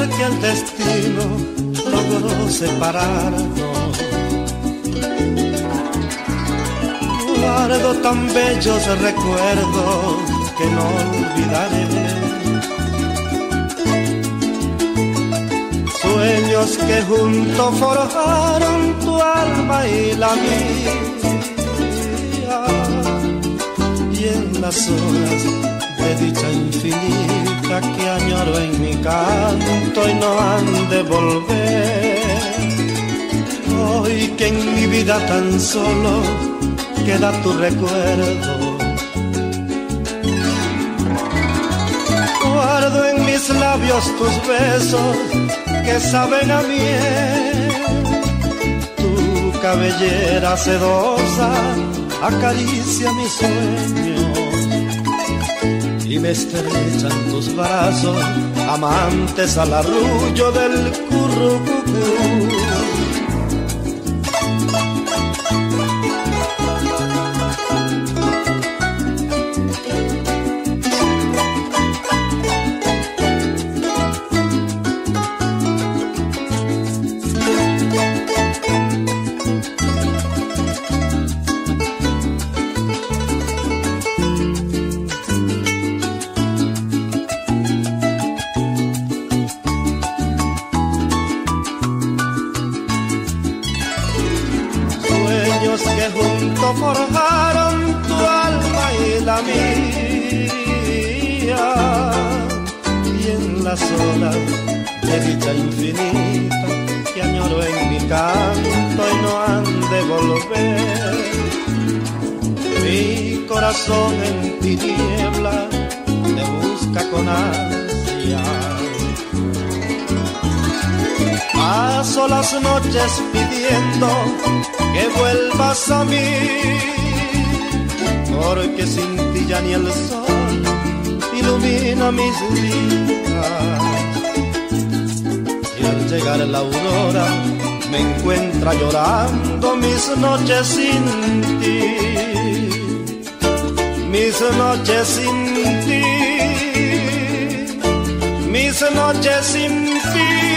que el destino logró separarnos. Guardo tan bellos recuerdos que no olvidaré. Sueños que juntos forjaron tu alma y la mía. Y en las horas de dicha infinita que añoro en mi canto y no han de volver. Hoy que en mi vida tan solo queda tu recuerdo. Guardo en mis labios tus besos que saben a miel. Tu cabellera sedosa acaricia mis sueños y me estrechan tus brazos amantes al arrullo del currucucú. Que juntos forjaron tu alma y la mía, y en las olas de dicha infinita que añoro en mi canto y no han de volver. Mi corazón en tiniebla te busca con ansia. Paso las noches pidiendo que vuelvas a mí, porque sin ti ya ni el sol ilumina mis días. Y al llegar la aurora me encuentra llorando mis noches sin ti, mis noches sin ti, mis noches sin ti.